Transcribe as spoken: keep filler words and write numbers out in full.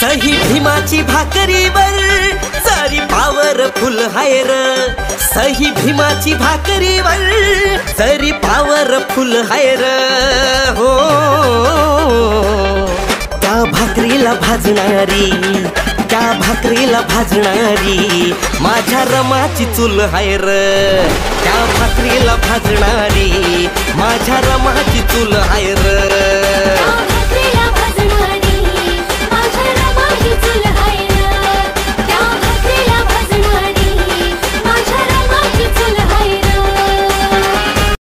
सही भीमाची भाकरीवर सारी पावर फुल हाय र। सही भीमाची भाकरीवर सारी पावर फुल हाय र। हो त्या भाकरीला भाजणारी, त्या भाकरीला भाजणारी माझ्या रमाची चूल हाय र। त्या भाकरीला भाजणारी माझ्या रमाची चूल हाय र।